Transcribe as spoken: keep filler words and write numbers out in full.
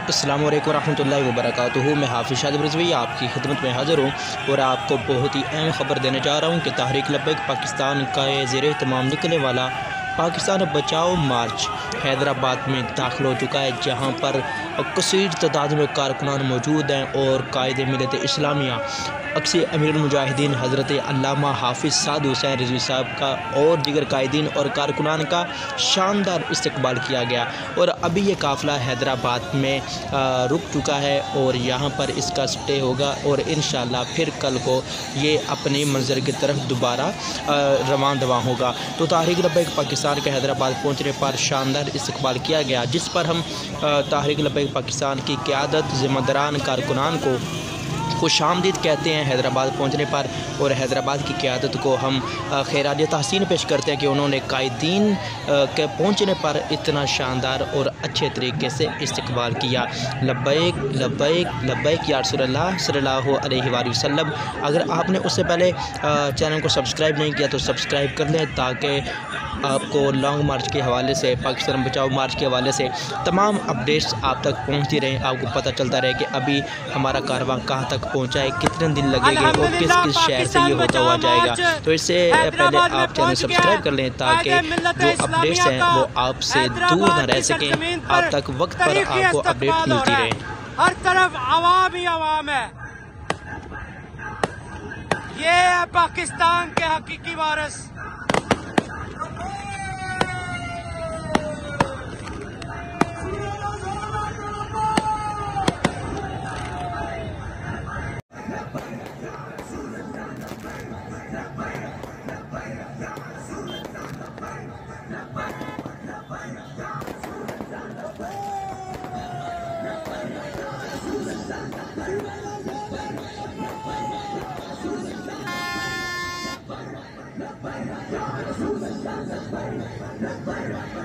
अस्सलामु अलैकुम रहमतुल्लाहि व बरकातुहू। मैं हाफिज़ शादिब रिज़वी आपकी खिदमत में हाज़िर हूँ और आपको बहुत ही अहम ख़बर देने जा रहा हूँ कि तहरीक लब्बैक पाकिस्तान का ज़ेरे तमाम निकलने वाला पाकिस्तान बचाओ मार्च हैदराबाद में दाखिल हो चुका है, जहाँ पर कसीर तादाद में कारकुनान मौजूद हैं और कायदे मिलत इस्लामिया अक्सी अमीरुल मुजाहिदीन हज़रत अल्लामा हाफिज़ साद हुसैन रिज़वी साहब का और दीगर कायदीन और कारकुनान का शानदार इस्तकबाल किया गया। और अभी ये काफ़िला हैदराबाद में रुक चुका है और यहाँ पर इसका स्टे होगा और इंशाअल्लाह फिर कल को ये अपनी मंज़िल की तरफ दोबारा रवान दवा होगा। तो तहरीक लब्बैक पाकिस्तान के हैदराबाद पहुँचने पर शानदार इस्तकबाल किया गया, जिस पर हम तहरीक लब्बैक पाकिस्तान की क़यादत ज़िम्मेदारान कारकुनान को खुशामदीद कहते हैं हैदराबाद पहुंचने पर। और हैदराबाद की क़यादत को हम खैरात तहसीन पेश करते हैं कि उन्होंने कायदीन के पहुंचने पर इतना शानदार और अच्छे तरीके से इस्तकबाल किया। लब्बैक लब्बैक लब्बैक या रसूलल्लाह सल्लल्लाहु अलैहि वसल्लम। अगर आपने उससे पहले चैनल को सब्सक्राइब नहीं किया तो सब्सक्राइब कर लें, ताकि आपको लॉन्ग मार्च के हवाले से, पाकिस्तान बचाओ मार्च के हवाले से तमाम अपडेट्स आप तक पहुँचती रहें, आपको पता चलता रहे कि अभी हमारा कारवां कहाँ तक पहुँचा है, कितने दिन लगेंगे और किस किस शहर से ये होता हुआ जाएगा। तो इससे पहले आप चैनल सब्सक्राइब कर लें, ताकि जो अपडेट्स हैं वो आपसे दूर न रह सकें, आप तक वक्त पर आपको अपडेट मिलती रहे। हर तरफ आवाम ही आवाम है। ये है पाकिस्तान के हकीकी वारिस। Bye.